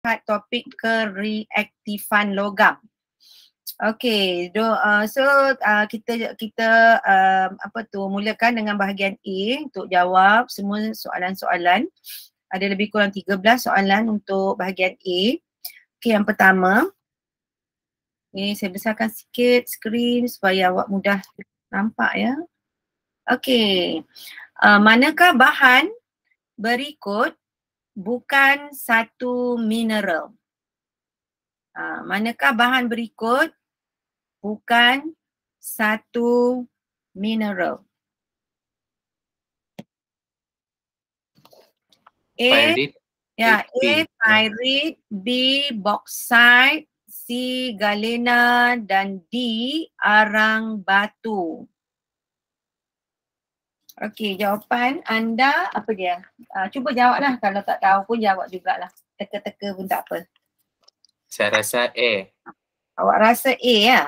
topik kereaktifan logam. Okey, kita mulakan dengan bahagian A untuk jawab semua soalan-soalan. Ada lebih kurang 13 soalan untuk bahagian A. Okey, yang pertama. Ni saya besarkan sikit skrin supaya awak mudah nampak ya. Okey. Manakah bahan berikut bukan satu mineral? Manakah bahan berikut bukan satu mineral? A, pyrite, B, bauxite, C, galena dan D, arang batu. Okey, jawapan anda apa dia? Cuba jawablah, kalau tak tahu pun jawab jugalah. Teka-teka pun tak apa. Saya rasa A. Awak rasa A ya?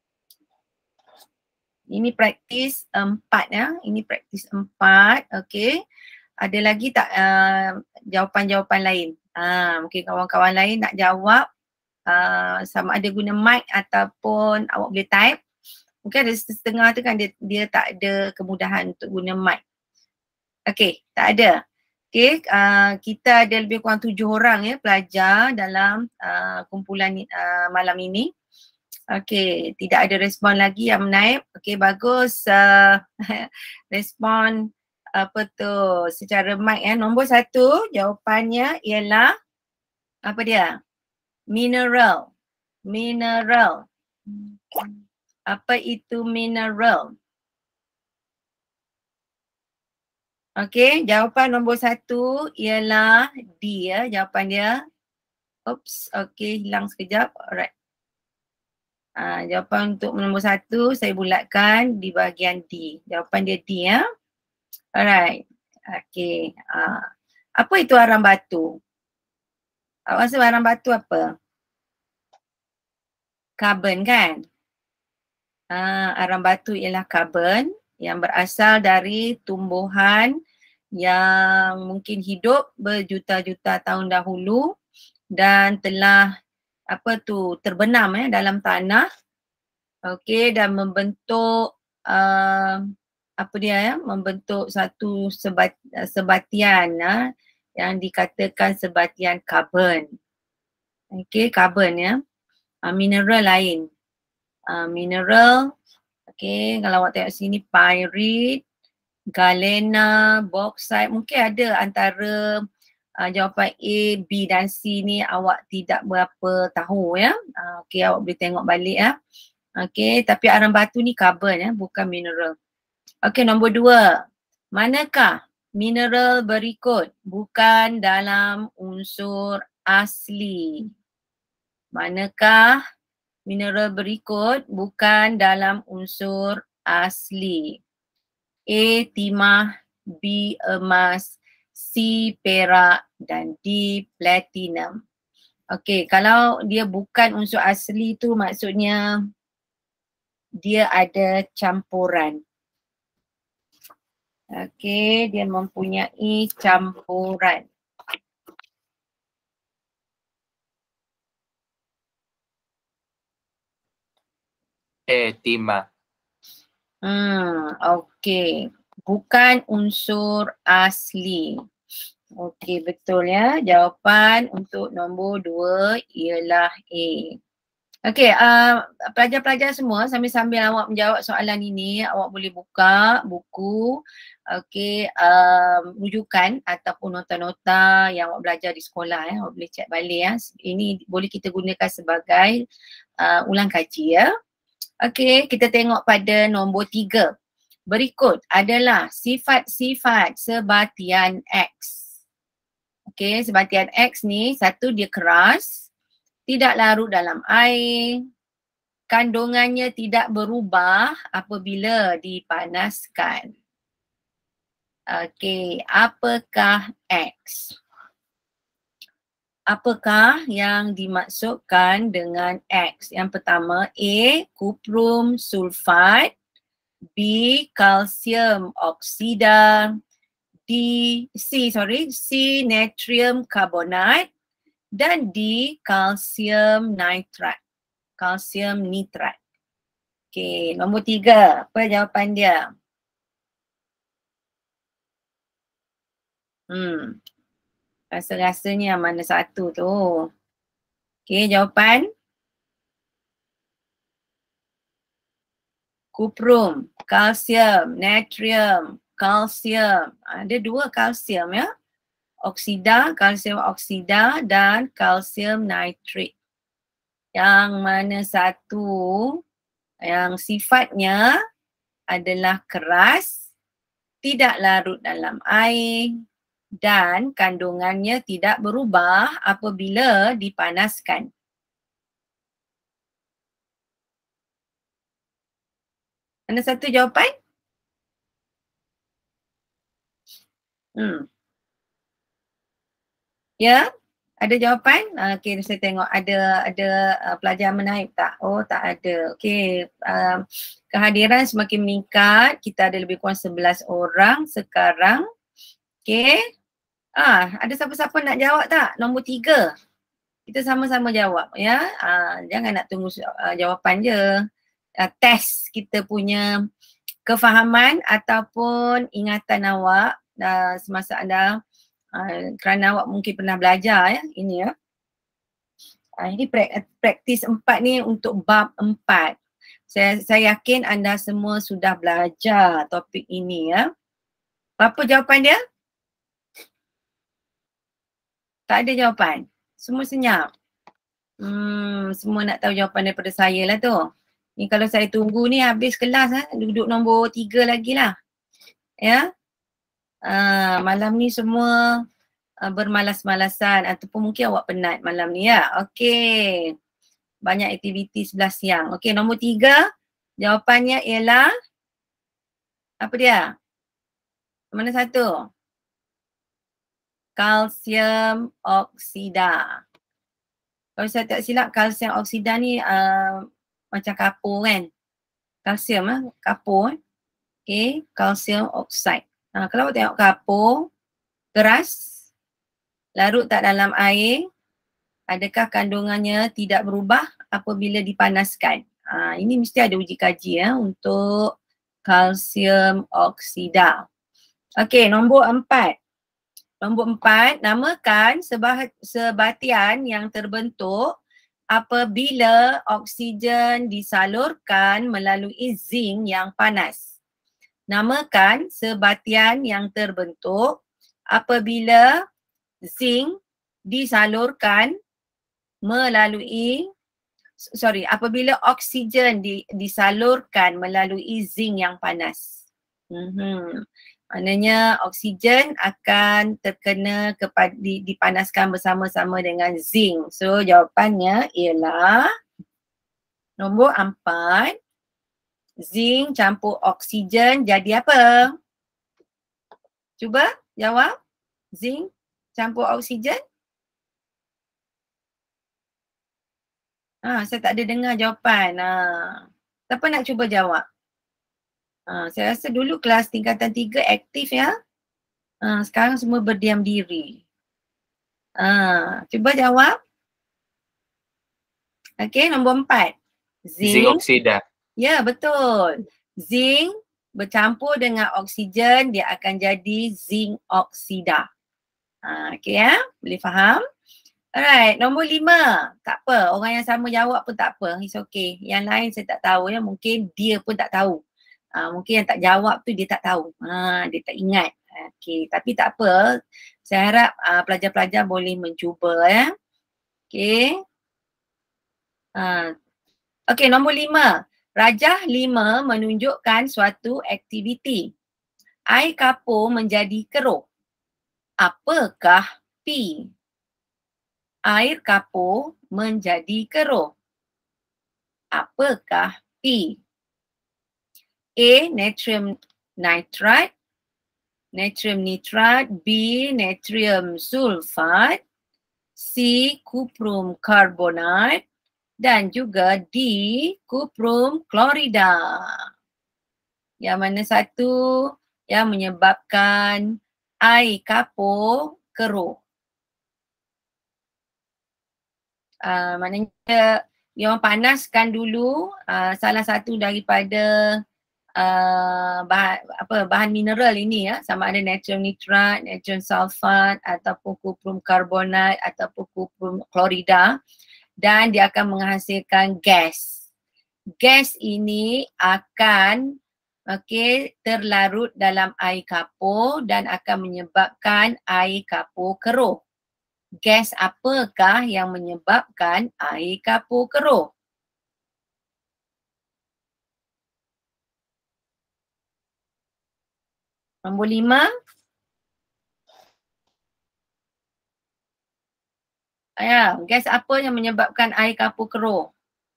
Ini praktis 4 ya. Ini praktis 4. Okey. Ada lagi tak jawapan-jawapan lain? Mungkin kawan-kawan lain nak jawab sama ada guna mic ataupun awak boleh type. Mungkin ada setengah tu kan dia tak ada kemudahan untuk guna mic. Okey, tak ada. Okey, kita ada lebih kurang 7 orang ya pelajar dalam kumpulan malam ini. Okey, tidak ada respon lagi yang menaip. Okey, bagus. Respon apa tu secara mic ya. Nombor 1 jawapannya ialah apa dia? Mineral. Mineral. Apa itu mineral? Okey, jawapan nombor 1 ialah D ya, jawapan dia. Oops, okey, hilang sekejap. Alright. Jawapan untuk nombor 1 saya bulatkan di bahagian D. Jawapan dia D ya. Alright. Okey. Apa itu arang batu? Awak rasa arang batu apa? Karbon kan? Arang batu ialah karbon yang berasal dari tumbuhan yang mungkin hidup berjuta-juta tahun dahulu dan telah terbenam dalam tanah. Okey, dan membentuk membentuk satu sebatian yang dikatakan sebatian karbon. Okey, karbon ya. Mineral lain. Mineral, okey, kalau awak tengok sini pyrite, galena, bauxite, mungkin ada antara jawapan A, B dan C ni awak tidak berapa tahu ya. Okey, awak boleh tengok balik ya. Okey, tapi arang batu ni karbon ya, bukan mineral. Okey, nombor 2. Manakah mineral berikut bukan dalam unsur asli? Manakah mineral berikut bukan dalam unsur asli? A, timah, B, emas, C, perak dan D, platinum. Okey, kalau dia bukan unsur asli tu maksudnya dia ada campuran. Okey, dia mempunyai campuran. Timah. Okey. Bukan unsur asli. Okey, betul ya. Jawapan untuk nombor 2 ialah A. Okey, pelajar-pelajar semua sambil-sambil awak menjawab soalan ini, awak boleh buka buku, okey, rujukan ataupun nota-nota yang awak belajar di sekolah ya, awak boleh cek balik ya. Ini boleh kita gunakan sebagai ulang kaji ya. Okey, kita tengok pada nombor 3. Berikut adalah sifat-sifat sebatian X. Okey, sebatian X ni satu dia keras, tidak larut dalam air, kandungannya tidak berubah apabila dipanaskan. Okey, apakah X? Apakah yang dimaksudkan dengan X? Yang pertama, A, kuprum sulfat, B, kalsium oksida, C, natrium karbonat, Dan D, kalsium nitrat. Kalsium nitrat. Okey, nombor 3. Apa jawapan dia? Rasa-rasanya mana satu tu? Okey, jawapan. Kuprum, kalsium, natrium, kalsium. Ada 2 kalsium ya. Oksida, kalsium oksida dan kalsium nitrit. Yang mana satu yang sifatnya adalah keras, tidak larut dalam air dan kandungannya tidak berubah apabila dipanaskan. Mana satu jawapan? Ya, ada jawapan? Okey, saya tengok ada pelajar menaip tak? Oh, tak ada. Okey, kehadiran semakin meningkat. Kita ada lebih kurang 11 orang sekarang. Okey. Ada siapa-siapa nak jawab tak? Nombor 3. Kita sama-sama jawab ya. Jangan nak tunggu jawapan je. Test kita punya kefahaman ataupun ingatan awak semasa anda kerana awak mungkin pernah belajar ya ini ya. Ini praktis 4 ni untuk bab 4. Saya yakin anda semua sudah belajar topik ini ya. Apa jawapan dia? Tak ada jawapan. Semua senyap. Semua nak tahu jawapan daripada saya lah tu. Ni kalau saya tunggu ni habis kelas duduk nombor 3 lagi lah. Ya. Malam ni semua bermalas-malasan ataupun mungkin awak penat malam ni ya. Okey. Banyak aktiviti sebelah siang. Okey, nombor 3 jawapannya ialah apa dia? Mana satu? Kalsium oksida. Kalau saya tak silap kalsium oksida ni macam kapur kan? Kalsium kapur. Okey, kalsium oksida. Kalau awak tengok kapur, keras, larut tak dalam air, adakah kandungannya tidak berubah apabila dipanaskan? Ini mesti ada uji kaji ya untuk kalsium oksida. Okey, nombor 4. Nombor 4, namakan sebatian yang terbentuk apabila oksigen disalurkan melalui zinc yang panas. Namakan sebatian yang terbentuk apabila zinc disalurkan apabila oksigen disalurkan melalui zinc yang panas. Maknanya oksigen akan terkena dipanaskan bersama-sama dengan zinc. So jawapannya ialah nombor 4. Zinc campur oksigen jadi apa? Cuba jawab. Zinc campur oksigen. Saya tak ada dengar jawapan. Siapa nak cuba jawab? Saya rasa dulu kelas tingkatan 3 aktif ya. Sekarang semua berdiam diri. Cuba jawab. Okey, nombor 4. Zinc oksida. Ya, betul. Zinc bercampur dengan oksigen, dia akan jadi zinc oksida. Okey ya, boleh faham? Alright, nombor 5. Tak apa, orang yang sama jawab pun tak apa. It's okay. Yang lain saya tak tahu ya, mungkin dia pun tak tahu. Mungkin yang tak jawab tu dia tak tahu. Dia tak ingat. Okey, tapi tak apa. Saya harap pelajar-pelajar boleh mencuba ya. Okey. Okey, nombor 5. Rajah 5 menunjukkan suatu aktiviti. Air kapur menjadi keruh. Apakah P? Air kapur menjadi keruh. Apakah P? A. Natrium nitrat, natrium nitrat. B. Natrium sulfat. C. Cuprum carbonate. Dan juga D. Cuprum klorida. Yang mana satu yang menyebabkan air kapur keruh? Maknanya dia orang panaskan dulu salah satu daripada bahan mineral ini ya, sama ada natrium nitrat, natrium sulfat ataupun kuprum karbonat ataupun kuprum klorida, dan dia akan menghasilkan gas. Gas ini akan terlarut dalam air kapur dan akan menyebabkan air kapur keruh. Gas apakah yang menyebabkan air kapur keruh? Nombor 5. Gas apa yang menyebabkan air kapur keruh?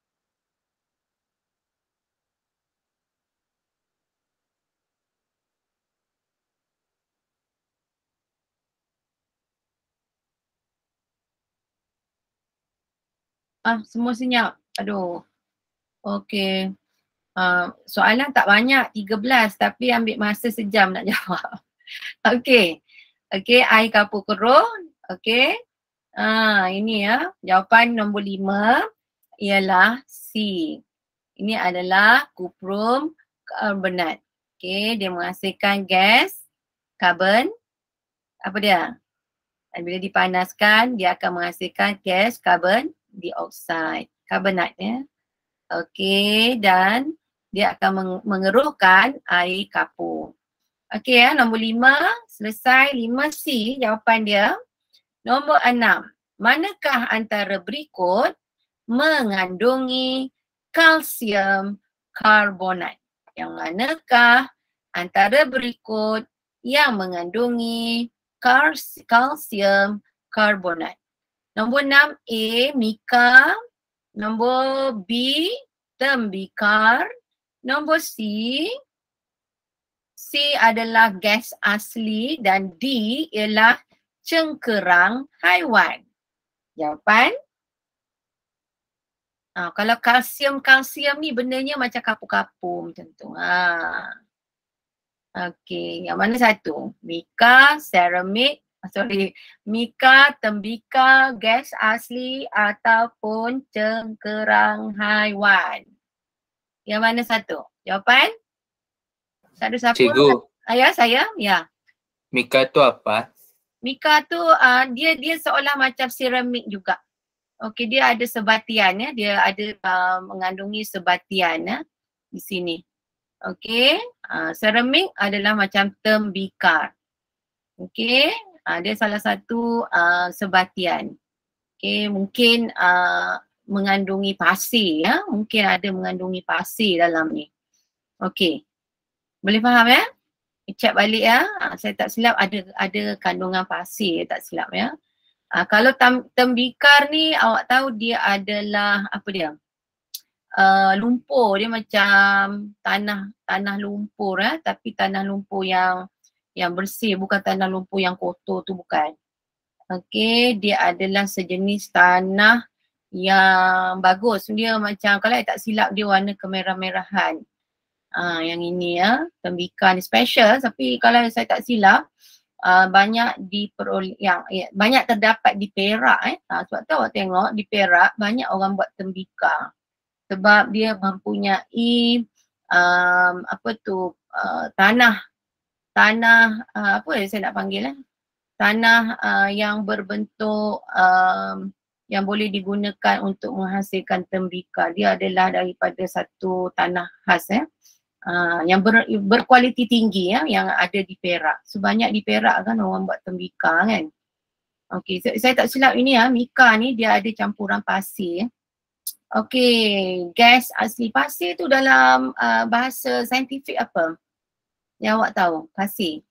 Semua senyap. Aduh. Okey. Soalan tak banyak, 13, tapi ambil masa sejam nak jawab. Okey. Okey, air kapur keruh. Okey. Ini ya. Jawapan nombor 5 ialah C. Ini adalah kuprum karbonat. Okey, dia menghasilkan gas karbon. Apa dia? Bila dipanaskan, dia akan menghasilkan gas karbon dioksida, karbonat ya. Okey, dan dia akan mengeruhkan air kapur. Okey ya, nombor 5 selesai. 5C jawapan dia. Nombor 6. Manakah antara berikut mengandungi kalsium karbonat? Yang manakah antara berikut yang mengandungi kalsium karbonat? Nombor 6A, mica. Nombor B, tembikar. Nombor C adalah gas asli dan D ialah cengkerang haiwan. Jawapan? Kalau kalsium ni bendanya macam kapur-kapur macam tu. Okey, yang mana satu? Mica, ceramik, mica, tembikar, gas asli ataupun cengkerang haiwan. Yang mana satu? Jawapan? Satu siapa? Cikgu. Ya, saya. Ya. Mica tu apa? Mica tu dia seolah macam seramik juga. Okey, dia ada sebatian ya. Dia ada mengandungi sebatian ya di sini. Okey, seramik adalah macam tembikar. Okey, dia salah satu sebatian. Okey, mungkin mengandungi pasir ya. Mungkin ada mengandungi pasir dalam ni. Okey. Boleh faham ya? Check balik ya. Saya tak silap ada kandungan pasir, tak silap ya. Kalau tembikar ni awak tahu dia adalah apa dia? Lumpur, dia macam tanah lumpur tapi tanah lumpur yang bersih, bukan tanah lumpur yang kotor tu, bukan. Okey, dia adalah sejenis tanah yang bagus. Dia macam, kalau saya tak silap dia warna kemerah-merahan. Yang ini ya, tembikar ni special, tapi kalau saya tak silap banyak banyak terdapat di Perak sebab tu awak tengok di Perak banyak orang buat tembikar sebab dia mempunyai tanah apa saya nak panggil tanah yang berbentuk yang boleh digunakan untuk menghasilkan tembikar. Dia adalah daripada satu tanah khas yang berkualiti tinggi yang ada di Perak. Sebanyak di Perak kan orang buat tembikar kan. Okey, saya tak silap ini mica ni dia ada campuran pasir. Okey, gas asli pasir tu dalam bahasa saintifik apa? Yang awak tahu, pasir.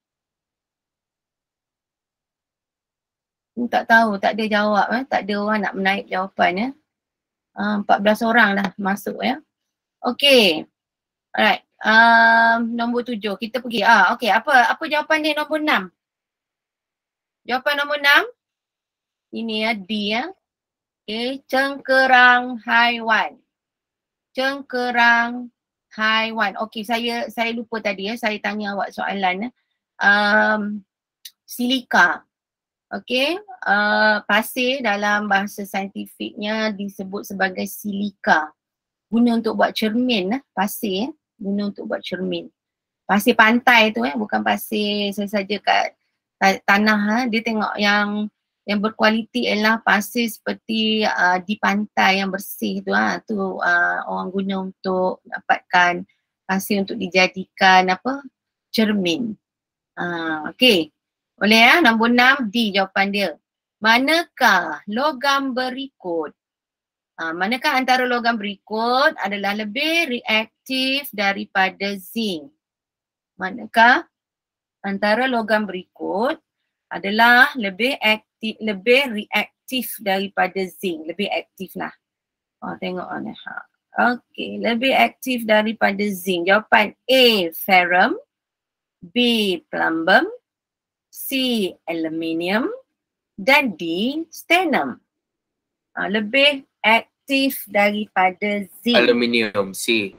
Tak tahu, tak ada jawab tak ada orang nak menaip jawapan 14 orang dah masuk ya. Okey. Alright. Nombor 7 kita pergi. Okey, apa jawapan dia nombor 6? Jawapan nombor 6 ini D Okey, cengkerang haiwan. Cengkerang haiwan. Okey, saya lupa tadi saya tanya awak soalan silika. Okey, pasir dalam bahasa saintifiknya disebut sebagai silika. Guna untuk buat cermin pasir guna untuk buat cermin. Pasir pantai tu bukan pasir saja kat tanah dia tengok yang berkualiti ialah pasir seperti di pantai yang bersih tu tu orang guna untuk dapatkan pasir untuk dijadikan cermin. Okey. Boleh nombor 6 D jawapan dia. Manakah logam berikut? Manakah antara logam berikut adalah lebih reaktif daripada zinc? Manakah antara logam berikut adalah lebih reaktif daripada zinc? Lebih aktif lah. Tengok ni. Okey, lebih aktif daripada zinc. Jawapan A, ferrum. B, plumbum. C, aluminium. Dan D, stannum. Lebih aktif daripada zinc. Aluminium, C.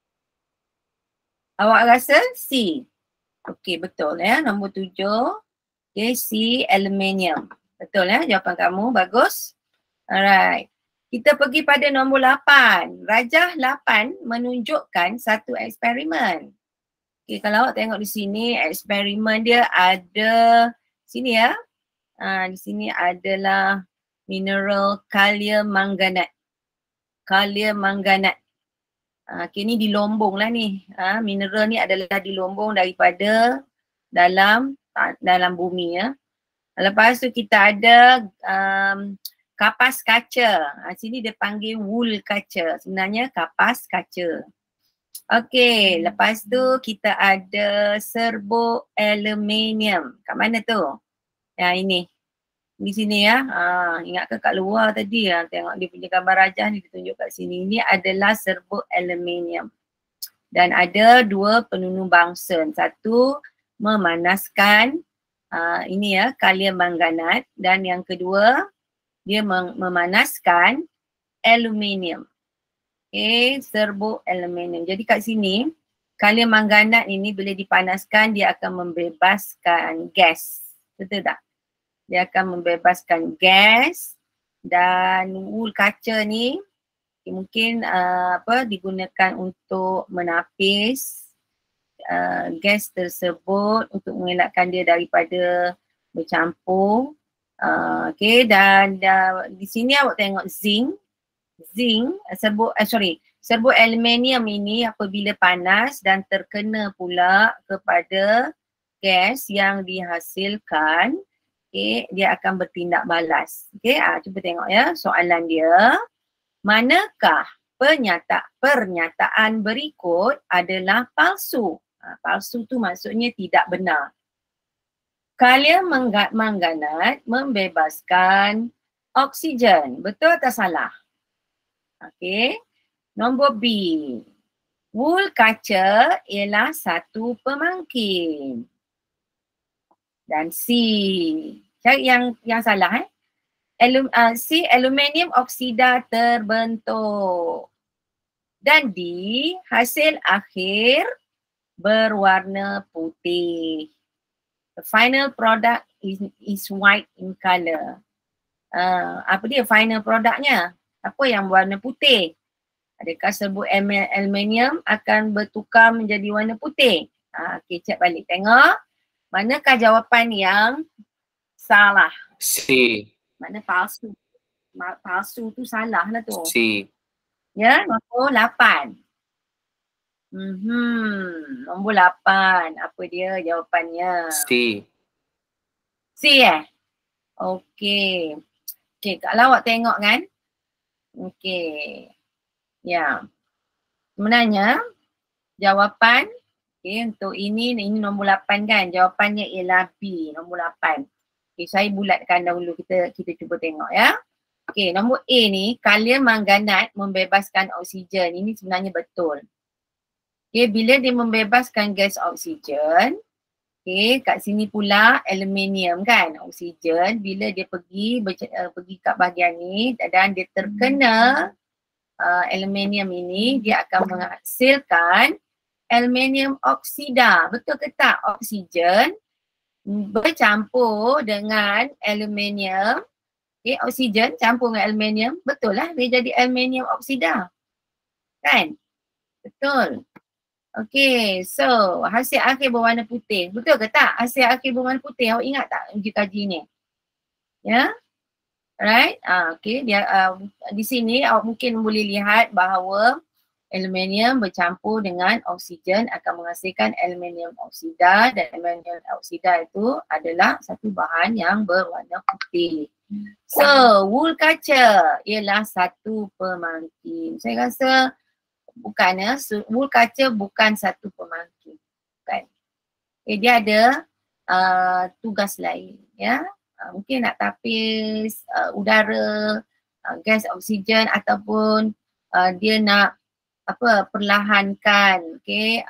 Awak rasa C? Okey, betul nombor 7. Okay, C, aluminium. Betul jawapan kamu, bagus. Alright. Kita pergi pada nombor 8. Rajah 8 menunjukkan satu eksperimen. Okay, kalau awak tengok di sini, eksperimen dia ada sini di sini adalah mineral kalium manganat. Kalium manganat. Okay, ni dilombong lah ni. Mineral ni adalah dilombong daripada dalam bumi Lepas tu kita ada kapas kaca. Sini dia panggil wool kaca. Sebenarnya kapas kaca. Okey, lepas tu kita ada serbo aluminium. Kat mana tu? Ini. Di sini ingat ke kat luar tadi tengok dia punya gambar rajah ni ditunjuk kat sini. Ini adalah serbo aluminium. Dan ada dua penunung bangsa. Satu memanaskan ini kalium manganat, dan yang kedua dia memanaskan aluminium. Serbo aluminium. Jadi kat sini kalium manganat ini bila dipanaskan dia akan membebaskan gas. Betul tak? Dia akan membebaskan gas, dan wool kaca ni mungkin digunakan untuk menapis gas tersebut untuk mengelakkan dia daripada bercampur. Dan di sini awak tengok zinc, serbo aluminium ini apabila panas dan terkena pula kepada gas yang dihasilkan, dia akan bertindak balas. Cuba tengok soalan dia. Manakah pernyataan berikut adalah palsu? Palsu tu maksudnya tidak benar. Kalium manganat membebaskan oksigen. Betul atau salah? Nombor B. Wool kaca ialah satu pemangkin. Dan C. Cari yang salah C. Aluminium oksida terbentuk. Dan D. Hasil akhir berwarna putih. The final product is white in colour. Apa dia final productnya? Apa yang warna putih? Adakah serbo aluminium akan bertukar menjadi warna putih? Okey, cek balik tengok. Manakah jawapan yang salah? C. Mana palsu? Palsu tu salah lah tu. C. Nombor 8. Nombor 8. Apa dia jawapannya? C. C Okey. Kalau awak tengok kan. Sebenarnya jawapan untuk ini nombor 8 kan. Jawapannya ialah B, nombor 8. Saya bulatkan dahulu, kita cuba tengok nombor A ni, kalium manganat membebaskan oksigen. Ini sebenarnya betul. Bila dia membebaskan gas oksigen, kat sini pula aluminium kan, oksigen. Bila dia pergi kat bahagian ni dan dia terkena aluminium ini, dia akan menghasilkan aluminium oksida. Betul ke tak? Oksigen bercampur dengan aluminium. Okay, oksigen campur dengan aluminium. Betul lah dia jadi aluminium oksida. Kan? Betul. Okay, so hasil akhir berwarna putih. Betul ke tak? Hasil akhir berwarna putih. Awak ingat tak uji kaji ni? Ya? Alright? Okay, di sini awak mungkin boleh lihat bahawa aluminium bercampur dengan oksigen akan menghasilkan aluminium oksida, dan aluminium oksida itu adalah satu bahan yang berwarna putih. So, wool kaca ialah satu pemangkin. Saya rasa bukan ya, wool kaca bukan satu pemangkin. Bukan. Okay, dia ada tugas lain ya. Mungkin nak tapis udara, gas oksigen, ataupun dia nak perlahankan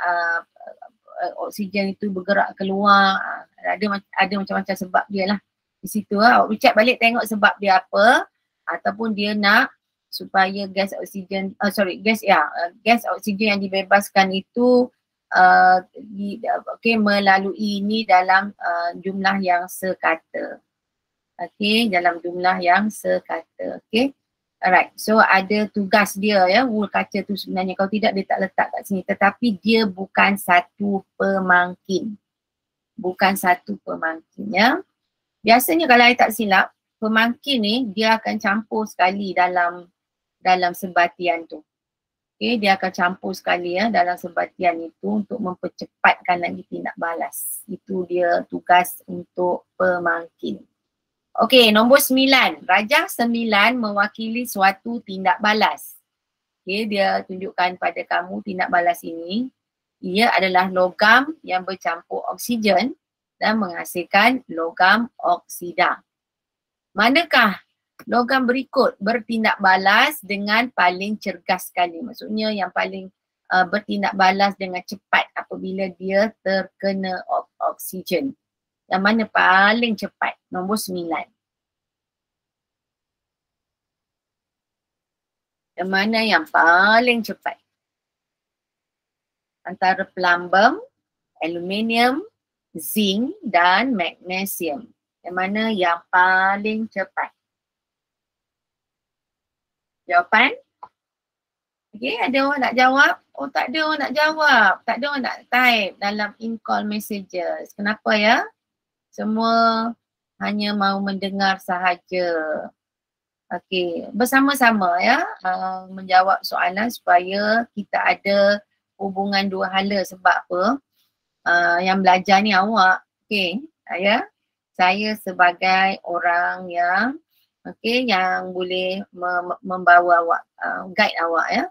oksigen itu bergerak keluar. Ada macam-macam sebab dia lah di situ. Awak check balik tengok sebab dia apa, ataupun dia nak supaya gas oksigen gas oksigen yang dibebaskan itu melalui ini dalam jumlah yang sekata. Dalam jumlah yang sekata. Alright, so ada tugas dia ya, wool kaca tu sebenarnya, kalau tidak dia tak letak kat sini, tetapi dia bukan satu pemangkin. Bukan satu pemangkin ya. Biasanya kalau saya tak silap, pemangkin ni dia akan campur sekali dalam sebatian tu. Dia akan campur sekali ya dalam sebatian itu untuk mempercepatkan lagi tindak balas. Itu dia tugas untuk pemangkin. Nombor 9. Rajah 9 mewakili suatu tindak balas. Dia tunjukkan pada kamu tindak balas ini. Ia adalah logam yang bercampur oksigen dan menghasilkan logam oksida. Manakah logam berikut bertindak balas dengan paling cergas sekali? Maksudnya yang paling bertindak balas dengan cepat apabila dia terkena oksigen. Yang mana paling cepat? Nombor 9. Yang mana yang paling cepat? Antara plumbum, aluminium, zinc dan magnesium. Yang mana yang paling cepat? Jawapan? Ada orang nak jawab? Oh, tak ada orang nak jawab. Tak ada orang nak type dalam in-call messages. Kenapa ya? Semua hanya mahu mendengar sahaja. Bersama-sama ya menjawab soalan supaya kita ada hubungan dua hala. Sebab apa? Yang belajar ni awak. Ya. Saya sebagai orang yang yang boleh membawa awak, guide awak ya.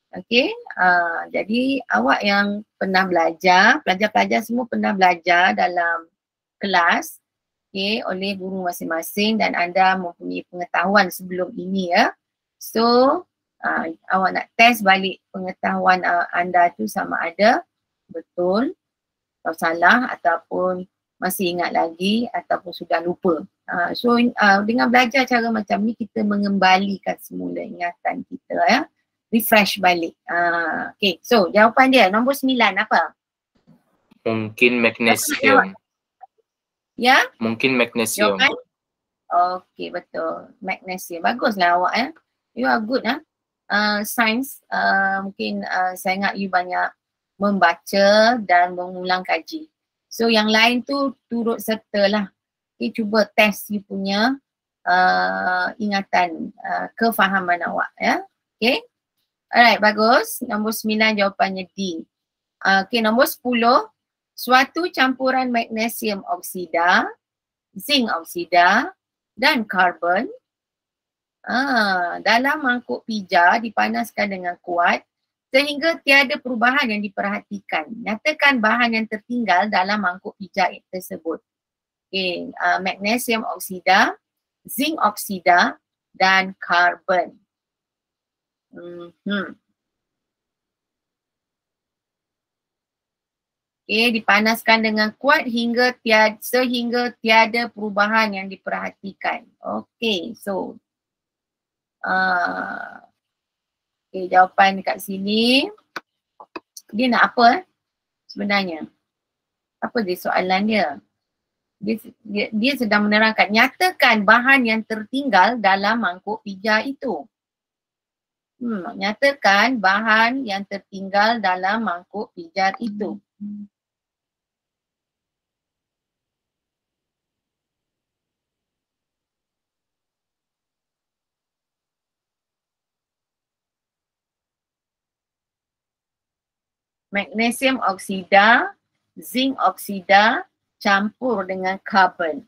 Jadi awak yang pernah belajar, pelajar-pelajar semua pernah belajar dalam kelas oleh guru masing-masing, dan anda mempunyai pengetahuan sebelum ini ya. So awak nak test balik pengetahuan anda tu sama ada betul atau salah, ataupun masih ingat lagi, ataupun sudah lupa. So dengan belajar cara macam ni kita mengembalikan semula ingatan kita ya. Refresh balik. So jawapan dia nombor 9 apa? Mungkin magnesium. Ya? Mungkin magnesium. Jawapan? Betul. Magnesium. Baguslah awak ya. You are good science. Mungkin saya ingat you banyak membaca dan mengulang kaji. So yang lain tu turut serta lah. Cuba test you punya ingatan, kefahaman awak ya. Alright, bagus. Nombor 9 jawapannya D. Nombor 10. Suatu campuran magnesium oksida, zinc oksida dan karbon dalam mangkuk pija dipanaskan dengan kuat sehingga tiada perubahan yang diperhatikan. Nyatakan bahan yang tertinggal dalam mangkuk pija tersebut. Magnesium oksida, zinc oksida dan karbon. Dipanaskan dengan kuat sehingga tiada perubahan yang diperhatikan. So jawapan dekat sini. Dia nak apa sebenarnya? Apa dia soalan dia? Dia sedang menerangkan, nyatakan bahan yang tertinggal dalam mangkuk pijar itu. Nyatakan bahan yang tertinggal dalam mangkuk pijar itu. Magnesium oksida, zinc oksida campur dengan karbon.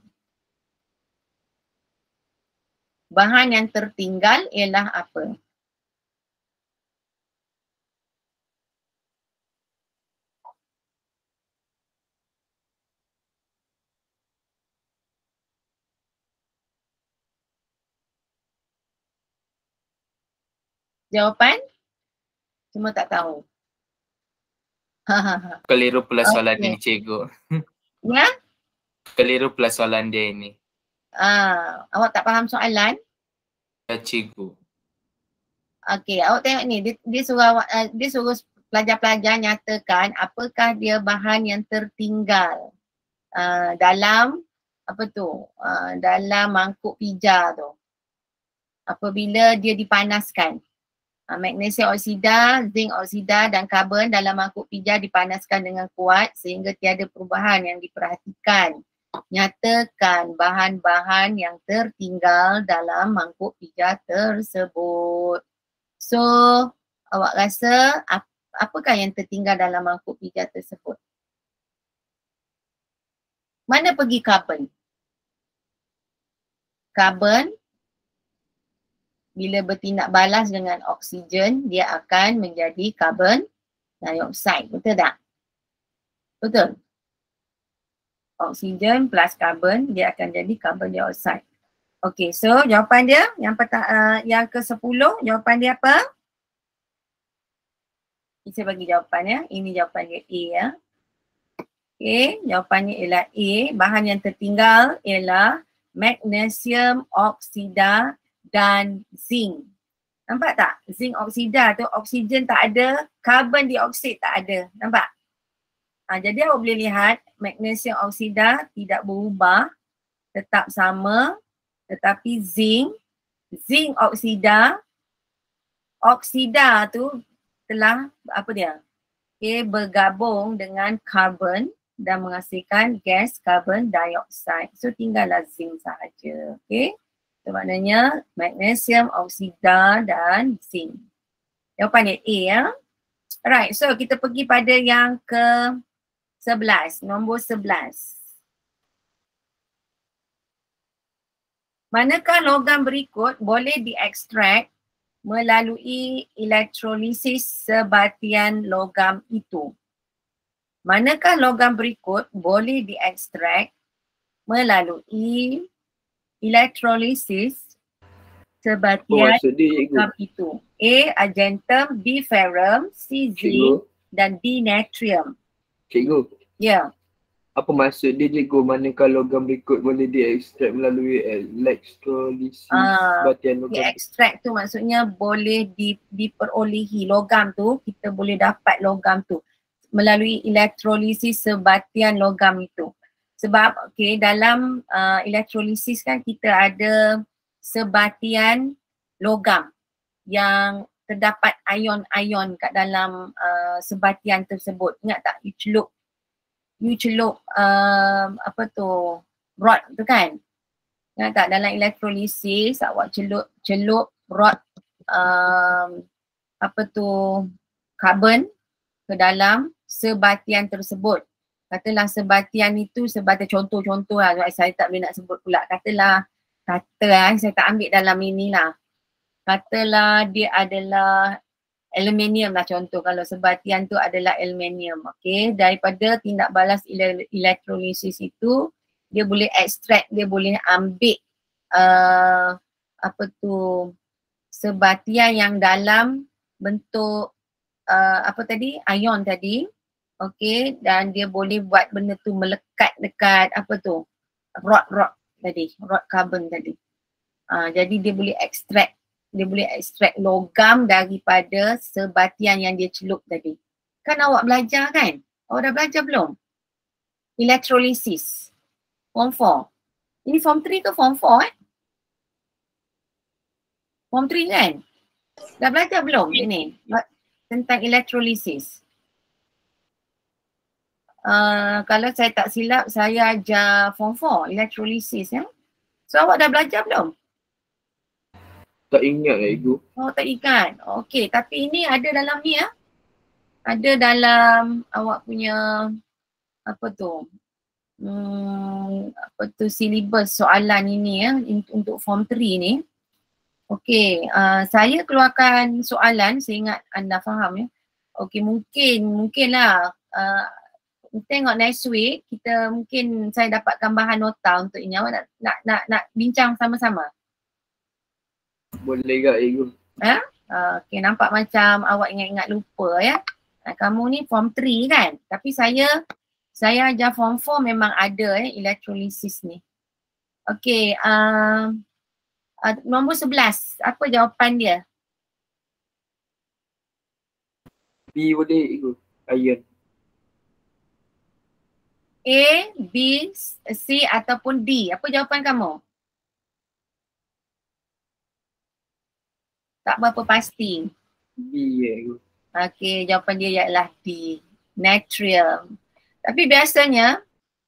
Bahan yang tertinggal ialah apa? Jawapan? Semua tak tahu. Keliru pula soalan Okay. ini, cikgu. Ya? Keliru pula soalan dia ini. Awak tak faham soalan? Ya, cikgu. Okey, awak tengok ni, dia suruh awak, dia suruh pelajar-pelajar nyatakan apakah dia bahan yang tertinggal dalam apa tu? Dalam mangkuk pijar tu. Apabila dia dipanaskan. Magnesium oksida, zinc oksida dan karbon dalam mangkuk pijar dipanaskan dengan kuat sehingga tiada perubahan yang diperhatikan. Nyatakan bahan-bahan yang tertinggal dalam mangkuk pijar tersebut. So, awak rasa apakah yang tertinggal dalam mangkuk pijar tersebut? Mana pergi karbon? Karbon bila bertindak balas dengan oksigen, dia akan menjadi karbon dioksida. Betul tak? Betul. Oksigen plus karbon, dia akan jadi karbon dioksida. Okey, so jawapan dia yang ke-10, jawapan dia apa? Saya bagi jawapan ya. Ini jawapan dia A ya. Okey, jawapannya ialah A. Bahan yang tertinggal ialah magnesium oksida dan zinc. Nampak tak? Zinc oksida tu oksigen tak ada, karbon dioksida tak ada. Nampak? Jadi awak boleh lihat magnesium oksida tidak berubah, tetap sama, tetapi zinc oksida tu telah apa dia? Bergabung dengan karbon dan menghasilkan gas karbon dioksida. So tinggallah zinc sahaja. Okey. So maknanya magnesium oksida dan zinc. Jawapan dia A ya. Alright, so kita pergi pada yang ke-11, nombor 11. Manakah logam berikut boleh diekstrak melalui elektrolisis sebatian logam itu? Manakah logam berikut boleh diekstrak melalui elektrolisis sebatian logam itu? A. Argentum, B. Ferrum, C. Zinc dan D. Natrium. Cikgu. Ya. Apa maksud dia, cikgu? Manakah logam berikut boleh diekstrak melalui elektrolisis sebatian logam? Diekstrak tu maksudnya boleh diperolehi logam tu, kita boleh dapat logam tu melalui elektrolisis sebatian logam itu. Sebab dalam elektrolisis kan kita ada sebatian logam yang terdapat ion-ion kat dalam sebatian tersebut. Ingat tak? You celup apa tu, rod tu kan? Ingat tak dalam elektrolisis awak celup rod apa tu, karbon ke dalam sebatian tersebut. Katalah sebatian itu sebatian contoh lah, saya tak boleh nak sebut pula. Katalah saya tak ambil dalam inilah. Katalah dia adalah aluminium lah contoh, kalau sebatian tu adalah aluminium. Okey, daripada tindak balas elektrolisis itu dia boleh ekstrak, dia boleh ambil apa tu, sebatian yang dalam bentuk apa tadi, ion tadi. Okey, dan dia boleh buat benda tu melekat dekat apa tu, rod tadi, rod karbon tadi. Jadi dia boleh ekstrak logam daripada sebatian yang dia celup tadi. Kan awak belajar kan? Awak dah belajar belum? Elektrolisis. Form 4. Ini form 3 ke form 4 eh? Form 3 kan? Dah belajar belum ini? Tentang electrolysis. Kalau saya tak silap, saya ajar form 4 electrolysis ya. So awak dah belajar belum? Tak ingat lah Ibu. Oh tak ingat. Okey, tapi ini ada dalam ni ya. Ada dalam awak punya apa tu? Apa tu syllabus soalan ini ya untuk form 3 ni. Okey, saya keluarkan soalan, saya ingat anda faham ya. Okey, mungkinlah tengok next week kita mungkin saya dapatkan bahan nota untuk ini. Awak nak bincang sama-sama? Boleh tak Ibu? Okey, nampak macam awak ingat-ingat lupa ya. Kamu ni form 3 kan? Tapi saya ajar form 4 memang ada electrolysis ni. Okey, nombor 11. Apa jawapan dia? B boleh Ibu. Iron. A, B, C ataupun D. Apa jawapan kamu? Tak berapa pasti. B ya Ibu. Okey, jawapan dia ialah D. Natrium. Tapi biasanya,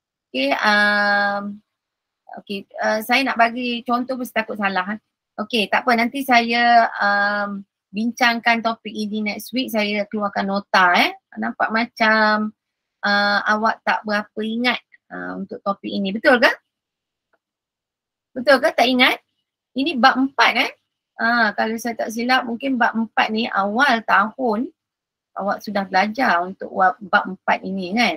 saya nak bagi contoh pun takut salah. Okey, tak apa, nanti saya bincangkan topik ini next week. Saya keluarkan nota Nampak macam awak tak berapa ingat untuk topik ini. Betul ke? Betul ke? Tak ingat? Ini bab 4 kalau saya tak silap mungkin bab 4 ni awal tahun awak sudah belajar untuk bab 4 ini kan.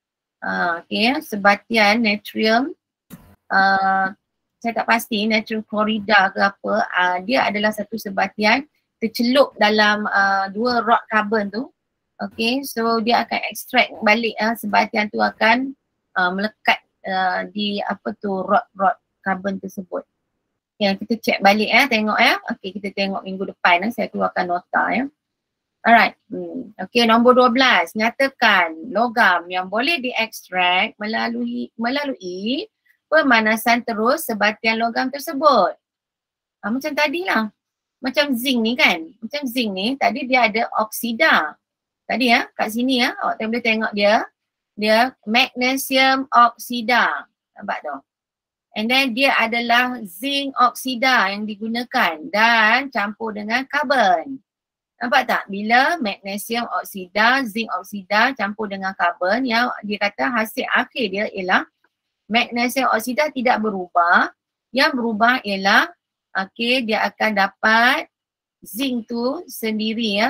Sebatian natrium, saya tak pasti natrium klorida ke apa, dia adalah satu sebatian tercelup dalam dua rod karbon tu. Okay, so dia akan extract balik sebatian tu akan melekat di apa tu rod karbon tersebut. Yang kita check balik tengok Okay, kita tengok minggu depan saya keluarkan nota Alright. Okay, nombor 12. Nyatakan logam yang boleh diekstrak melalui pemanasan terus sebatian logam tersebut. Macam tadi lah. Macam zinc ni kan. Macam zinc ni tadi dia ada oksida. Tadi kat sini awak boleh tengok dia. Dia magnesium oksida. Nampak tu? And then dia adalah zinc oksida yang digunakan dan campur dengan karbon. Nampak tak? Bila magnesium oksida, zinc oksida campur dengan karbon, yang dia kata hasil akhir dia ialah magnesium oksida tidak berubah. Yang berubah ialah dia akan dapat zinc tu sendiri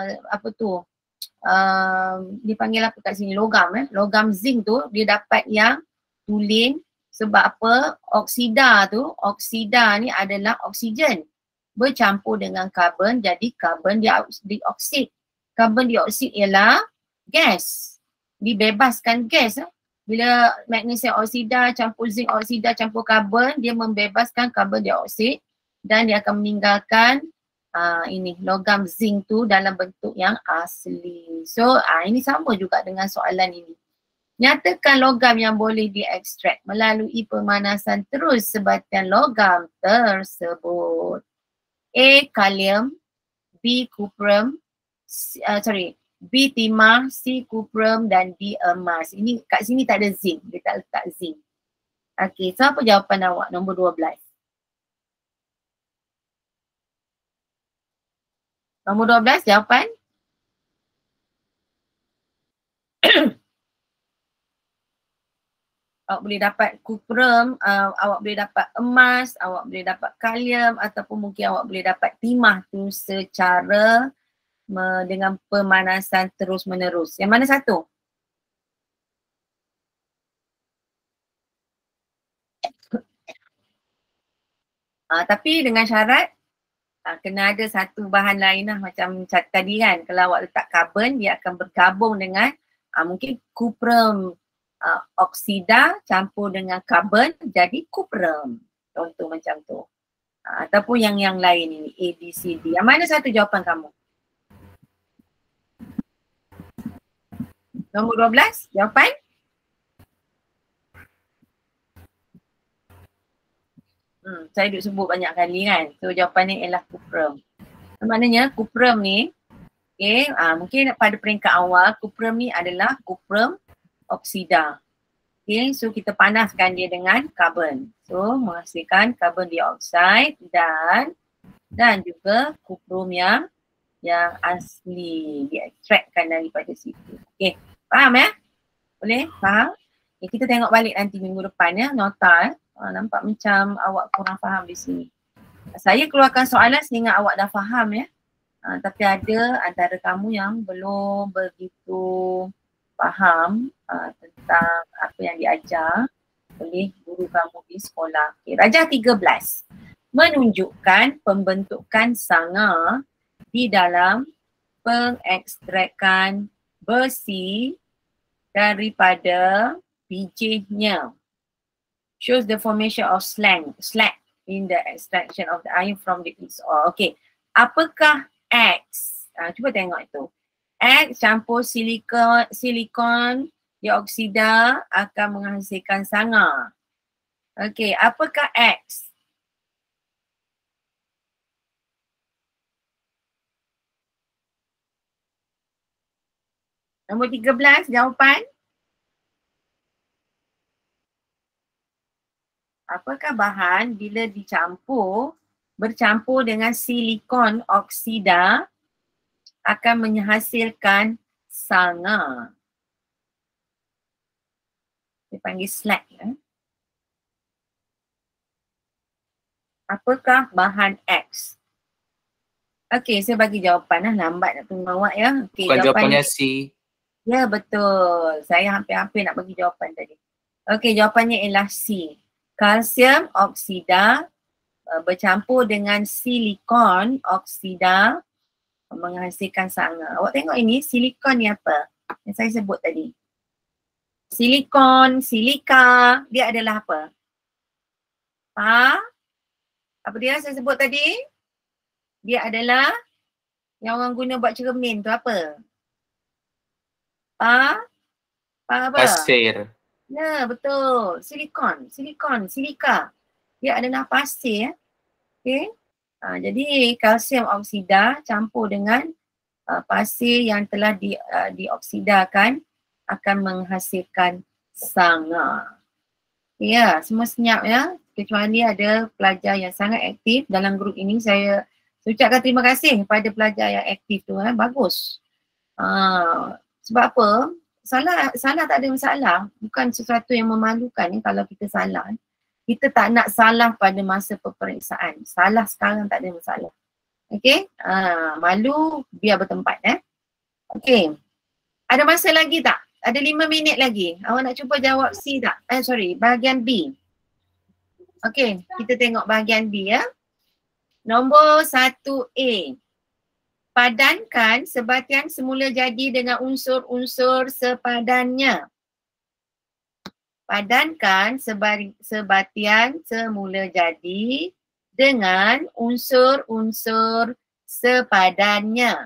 dipanggil apa kat sini? Logam Logam zinc tu dia dapat yang tulen. Sebab apa? Oksida ni adalah oksigen bercampur dengan karbon, jadi karbon dioksid. Karbon dioksid ialah gas. Dibebaskan gas. Bila magnesium oksida campur zinc oksida campur karbon, dia membebaskan karbon dioksid dan dia akan meninggalkan logam zinc tu dalam bentuk yang asli. So ini sama juga dengan soalan ini. Nyatakan logam yang boleh diekstrak melalui pemanasan terus sebatian logam tersebut. A. Kalium, B. Cuprum, B. timah, C. Cuprum dan D. emas. Ini kat sini tak ada zinc, dia tak letak zinc. Okay, so apa jawapan awak? Nombor 12. Nombor 12 jawapan? Awak boleh dapat cuprum, awak boleh dapat emas, awak boleh dapat kalium ataupun mungkin awak boleh dapat timah tu secara dengan pemanasan terus menerus. Yang mana satu? Tapi dengan syarat kena ada satu bahan lain macam tadi kan. Kalau awak letak karbon, dia akan bergabung dengan mungkin cuprum oksida campur dengan karbon jadi cuprum. Contoh macam tu. Ataupun yang lain ini A, B, C, D. Yang mana satu jawapan kamu? Nombor 12 jawapan? Saya duk sebut banyak kali kan. So jawapannya ialah cuprum. Maknanya cuprum ni, okay, mungkin pada peringkat awal cuprum ni adalah cuprum oksida. Okay, so kita panaskan dia dengan karbon. So menghasilkan karbon dioksida dan juga cuprum yang asli, diekstrakkan daripada situ. Okay, faham ya? Boleh? Faham? Okay, kita tengok balik nanti minggu depan ya, nota. Nampak macam awak kurang faham di sini. Saya keluarkan soalan sehingga awak dah faham ya. Tapi ada antara kamu yang belum begitu faham tentang apa yang diajar oleh guru kamu di sekolah. Okay, Rajah 13 menunjukkan pembentukan sanga di dalam pengekstrakan besi daripada bijinya. Shows the formation of slag in the extraction of the iron from the its ore. Okay, apakah X? Cuba tengok itu. X campur silikon dioksida akan menghasilkan sanga. Okay, apakah X? Nombor 13 jawapan. Apakah bahan bila bercampur dengan silikon oksida akan menghasilkan sanga? Dia panggil slag ya. Apakah bahan X? Okey, saya bagi jawapan lah. Lambat nak tunggu awak ya. Okay, Bukan jawapannya C. Ya betul. Saya hampir-hampir nak bagi jawapan tadi. Okey, jawapannya ialah C. Kalsium oksida bercampur dengan silikon oksida menghasilkan sanga. Awak tengok ini, silikon ni apa? Yang saya sebut tadi. Silikon, silika, dia adalah apa? Apa dia saya sebut tadi? Dia adalah yang orang guna buat cermin tu apa? Apa? Pasir. Ya, betul. Silikon, silika. Dia adalah pasir ya. Okey. Jadi kalsium oksida campur dengan pasir yang telah dioksidakan akan menghasilkan sanga. Ya, semua senyap ya. Kecuali ada pelajar yang sangat aktif dalam grup ini. Saya ucapkan terima kasih kepada pelajar yang aktif tu. Bagus. Sebab apa? Salah tak ada masalah. Bukan sesuatu yang memalukan kalau kita salah. Kita tak nak salah pada masa peperiksaan. Salah sekarang tak ada masalah. Okey? Malu biar bertempat Okey. Ada masa lagi tak? Ada 5 minit lagi. Awak nak cuba jawab C tak? Bahagian B. Okey, kita tengok bahagian B ya. Nombor 1A. Padankan sebatian semula jadi dengan unsur-unsur sepadannya. Padankan sebatian semula jadi dengan unsur-unsur sepadannya.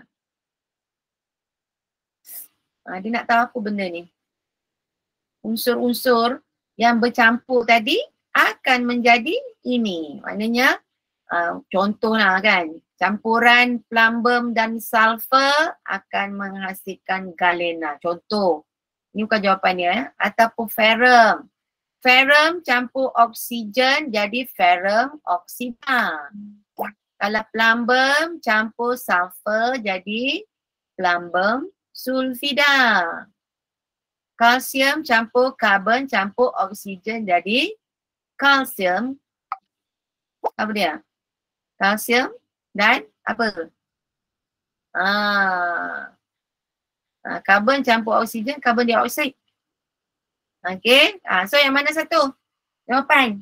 Dia nak tahu apa benda ni. Unsur-unsur yang bercampur tadi akan menjadi ini. Maknanya contohlah kan. Campuran plumbum dan sulfur akan menghasilkan galena. Contoh. Ini bukan jawapannya ataupun ferrum. Ferrum campur oksigen jadi ferrum oksida. Kalau plumbum campur sulfur jadi plumbum sulfida. Kalsium campur karbon campur oksigen jadi kalsium. Apa dia? Kalsium dan apa? Karbon campur oksigen, karbon dioksida. Okey. So yang mana satu? Jawapan.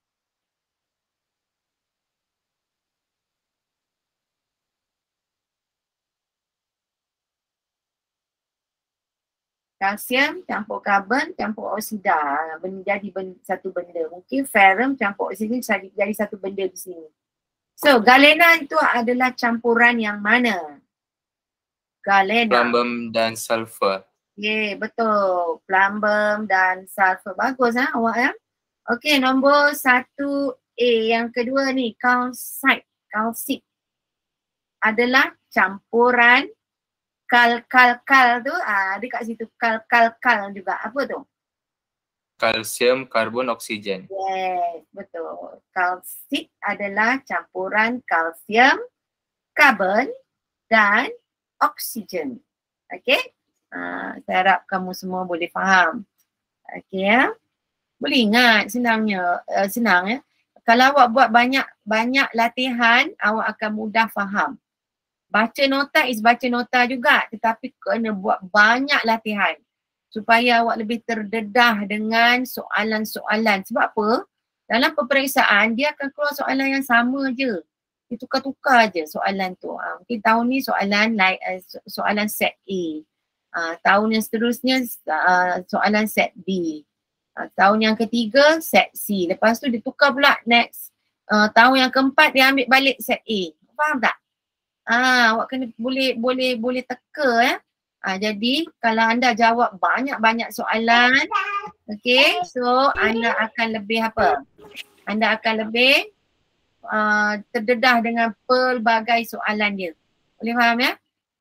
Kalsium campur karbon campur oksida jadi satu benda. Mungkin ferrum campur oksigen jadi satu benda di sini. So galena itu adalah campuran yang mana? Galena. Plumbum dan sulfur. Ya, betul. Plumbum dan sulfur. Bagus awak ya. Okey, nombor 1A. yang kedua ni, calcite. Calcite adalah campuran kal tu, ada kat situ kal juga. Apa tu? Kalsium, karbon, oksigen. Yes, betul. Calcite adalah campuran kalsium, karbon dan oksigen. Okey? Saya harap kamu semua boleh faham. Okey ya? Boleh ingat senangnya, senang ya. Kalau awak buat banyak latihan, awak akan mudah faham. Baca nota is baca nota juga, tetapi kena buat banyak latihan supaya awak lebih terdedah dengan soalan-soalan. Sebab apa? Dalam peperiksaan dia akan keluar soalan yang sama je. Dia tukar-tukar je soalan tu. Mungkin tahun ni soalan set A. Tahun yang seterusnya soalan set B. Tahun yang ketiga set C. Lepas tu dia tukar pula next. Tahun yang keempat dia ambil balik set A. Faham tak? Awak kena boleh teka ya. Jadi kalau anda jawab banyak-banyak soalan, okay, so anda akan lebih apa? Anda akan lebih terdedah dengan pelbagai soalan dia. Boleh faham ya?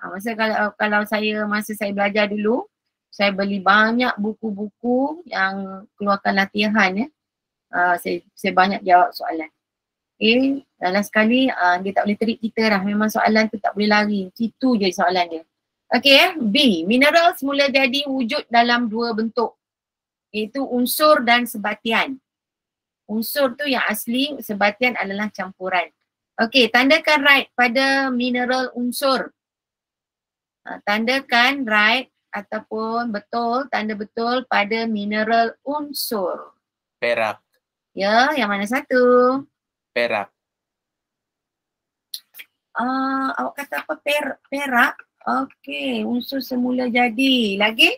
Masa saya belajar dulu, saya beli banyak buku-buku yang keluarkan latihan ya. Saya banyak jawab soalan. Okay, dalam sekali dia tak boleh terik kita dah. Memang soalan tu tak boleh lari. Itu je soalan dia. Okay, B. Mineral semula jadi wujud dalam dua bentuk. Iaitu unsur dan sebatian. Unsur tu yang asli, sebatian adalah campuran. Okay, tandakan right pada mineral unsur. Tandakan right ataupun betul, tanda betul pada mineral unsur. Perak. Ya, yang mana satu? Perak. Awak kata apa? Perak? Okey, unsur semula jadi. Lagi?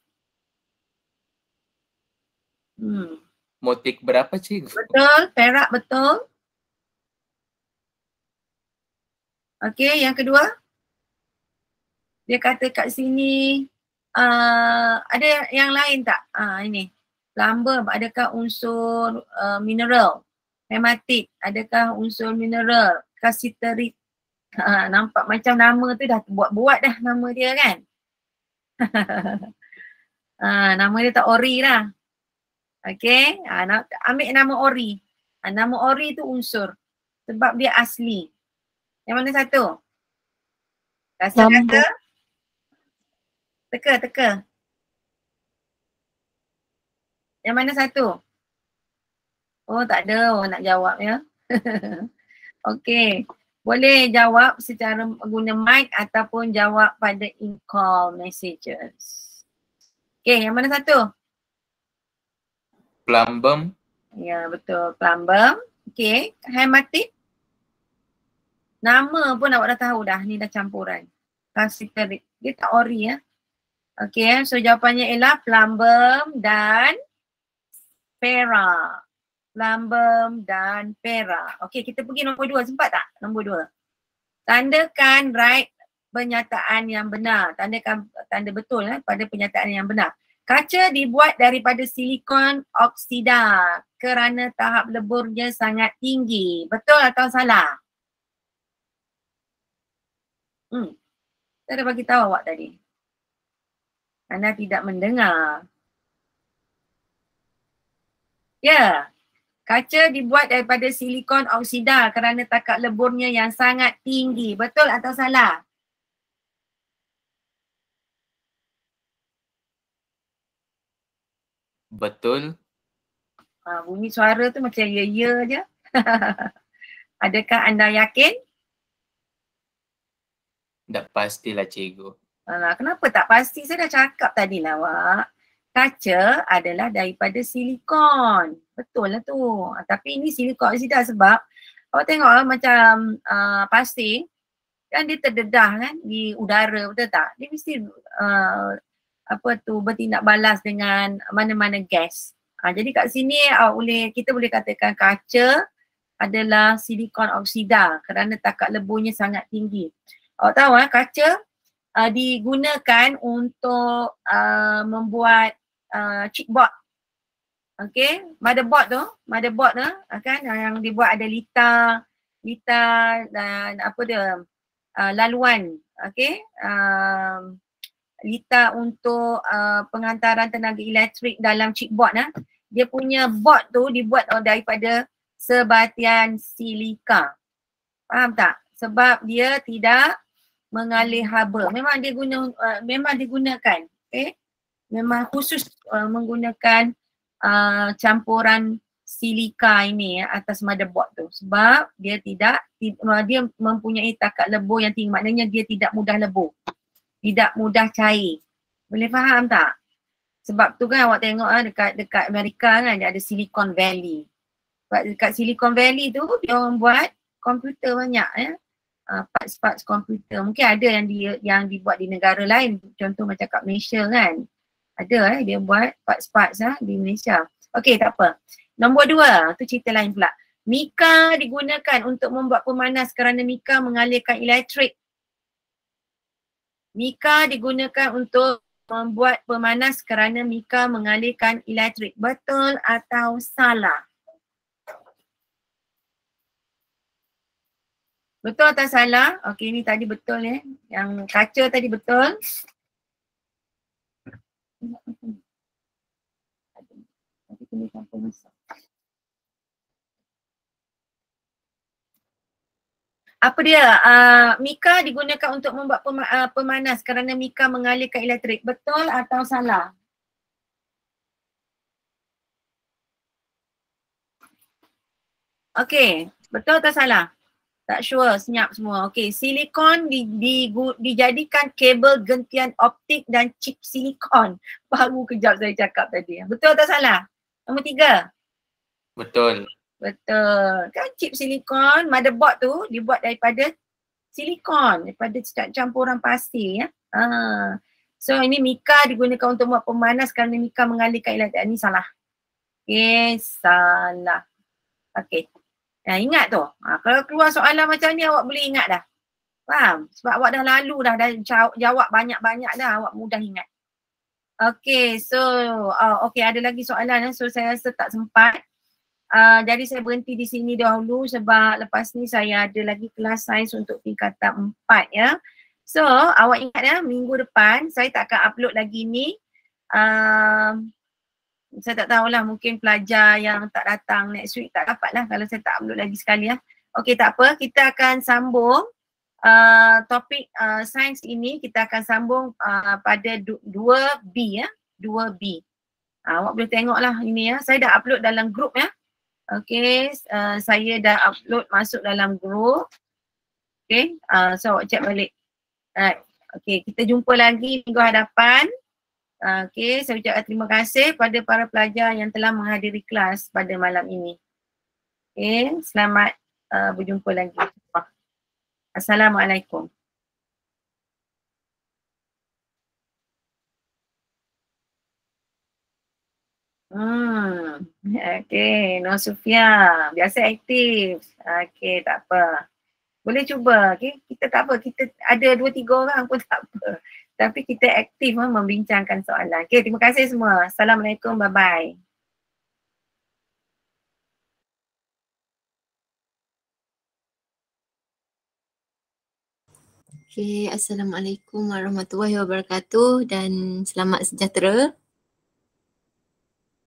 Motik berapa cikgu? Betul, perak betul. Okey, yang kedua? Dia kata kat sini, ada yang lain tak? Ini. Plumber, adakah unsur mineral? Hematit, adakah unsur mineral? Kasiterit, nampak macam nama tu dah buat-buat dah nama dia kan? Nama dia tak ori lah. Okay, ambil nama ori. Nama ori tu unsur sebab dia asli. Yang mana satu? Rasa-rasa? Teka. Yang mana satu? Oh, tak ada orang nak jawab ya. Okey. Boleh jawab secara guna mic ataupun jawab pada in-call messages. Okey, yang mana satu? Plumbum. Ya, betul. Plumbum. Okey, hematit. Nama pun awak dah tahu dah, ni dah campuran. Kasiterit. Dia tak ori ya. Okey, so jawapannya ialah plumbum dan perak. Plumbum dan perak. Okey, kita pergi nombor 2. Sempat tak? Nombor 2. Tandakan right pernyataan yang benar. Tandakan tanda betul pada pernyataan yang benar. Kaca dibuat daripada silikon oksida kerana tahap leburnya sangat tinggi. Betul atau salah? Saya dah bagi tahu awak tadi. Anda tidak mendengar. Ya. Kaca dibuat daripada silikon oksida kerana takat leburnya yang sangat tinggi. Betul atau salah? Betul. Bunyi suara tu macam ya je. Adakah anda yakin? Tak pastilah cikgu. Kenapa tak pasti? Saya dah cakap tadi lah awak. Kaca adalah daripada silikon. Betul lah tu. Tapi ini silikon oksida sebab awak tengok macam pasir kan dia terdedah kan di udara, betul tak? Dia mesti bertindak balas dengan mana-mana gas. Jadi kat sini kita boleh katakan kaca adalah silikon oksida kerana takat leburnya sangat tinggi. Awak tahu kaca digunakan untuk membuat chipboard. Okay, motherboard tu kan yang dibuat ada litar dan apa dia laluan, okay, litar untuk pengantaran tenaga elektrik dalam chipboard dia punya board tu dibuat daripada sebatian silika. Faham tak? Sebab dia tidak mengalir haba. Memang digunakan, okay? Memang khusus menggunakan campuran silika ini atas motherboard tu. Sebab dia dia mempunyai takat lebur yang tinggi. Maknanya dia tidak mudah lebur. Tidak mudah cair. Boleh faham tak? Sebab tu kan awak tengok dekat Amerika kan dia ada Silicon Valley. Sebab dekat Silicon Valley tu dia orang buat komputer banyak parts-parts komputer. Mungkin ada yang dibuat di negara lain. Contoh macam kat Malaysia kan. Ada dia buat parts-parts di Malaysia. Okey, tak apa. Nombor 2, tu cerita lain pula. Mika digunakan untuk membuat pemanas kerana mika mengalirkan elektrik. Mika digunakan untuk membuat pemanas kerana mika mengalirkan elektrik. Betul atau salah? Betul atau salah? Okey, ni tadi betul ya. Yang kaca tadi betul. Apa dia? Mika digunakan untuk membuat pemanas kerana mika mengalirkan elektrik. Betul atau salah? Okey, betul atau salah? Tak sure, senyap semua. Okey, silikon dijadikan kabel gentian optik dan chip silikon. Baru kejap saya cakap tadi. Betul atau salah? Nombor 3. Betul. Betul. Kan chip silikon, motherboard tu dibuat daripada silikon, daripada campuran pasir ya. So ini mika digunakan untuk buat pemanas kerana mika mengalirkan elektrik. Ini salah. Okey, salah. Okey. Ingat tu. Kalau keluar soalan macam ni awak boleh ingat dah. Faham? Sebab awak dah lalu dah jawab banyak-banyak dah, awak mudah ingat. Okay, so okay, ada lagi soalan so saya rasa tak sempat. Jadi saya berhenti di sini dahulu sebab lepas ni saya ada lagi kelas sains untuk tingkatan 4 ya. So awak ingat ya, minggu depan saya tak akan upload lagi ni. Saya tak tahulah, mungkin pelajar yang tak datang next week tak dapat lah kalau saya tak upload lagi sekali ya. Okay, tak apa, kita akan sambung topik sains ini, kita akan sambung pada 2B ya, 2B. Awak boleh tengok lah ini ya, saya dah upload dalam grup ya. Okay, saya dah upload masuk dalam grup. Okay, so awak check balik. Alright, okay, kita jumpa lagi minggu hadapan. Okay, saya ucapkan terima kasih pada para pelajar yang telah menghadiri kelas pada malam ini. Okay, selamat berjumpa lagi. Assalamualaikum. Okay, Nur Sufia, biasa aktif. Okay, tak apa. Boleh cuba, okay. Kita tak apa, kita ada 2-3 orang pun tak apa. Tapi kita aktif membincangkan soalan. Okay, terima kasih semua. Assalamualaikum, bye-bye. Okay, Assalamualaikum warahmatullahi wabarakatuh dan selamat sejahtera.